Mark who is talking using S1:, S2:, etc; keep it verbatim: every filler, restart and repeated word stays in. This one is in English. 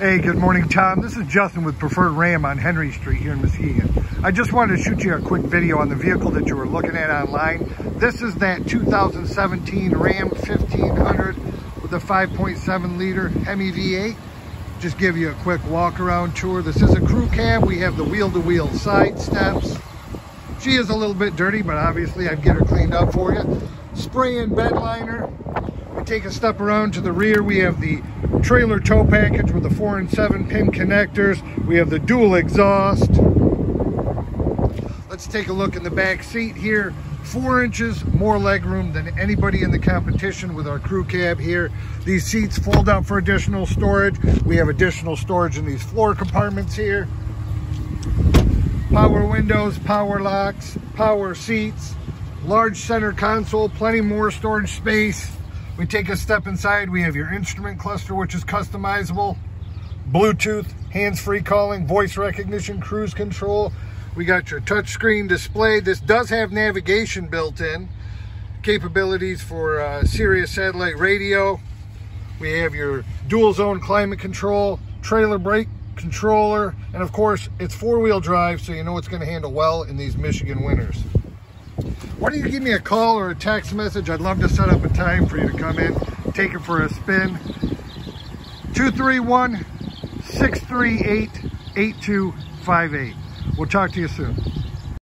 S1: Hey, good morning, Tom. This is Justin with Preferred Ram on Henry Street here in Muskegon. I just wanted to shoot you a quick video on the vehicle that you were looking at online. This is that two thousand seventeen Ram fifteen hundred with a five point seven liter Hemi V eight. Just give you a quick walk around tour. This is a crew cab. We have the wheel-to-wheel side steps. She is a little bit dirty, but obviously I'd get her cleaned up for you. Spray-in bed liner. We take a step around to the rear. We have the trailer tow package with the four and seven pin connectors. We have the dual exhaust. Let's take a look in the back seat here. Four inches more legroom than anybody in the competition with our crew cab here. These seats fold out for additional storage. We have additional storage in these floor compartments here. Power windows, power locks, power seats, large center console, plenty more storage space. We take a step inside. We have your instrument cluster, which is customizable, Bluetooth, hands-free calling, voice recognition, cruise control. We got your touchscreen display. This does have navigation built in, capabilities for uh, Sirius satellite radio. We have your dual zone climate control, trailer brake controller, and of course it's four-wheel drive, so you know it's going to handle well in these Michigan winters. Why don't you give me a call or a text message? I'd love to set up a time for you to come in, take it for a spin. two three one, six three eight, eight two five eight. We'll talk to you soon.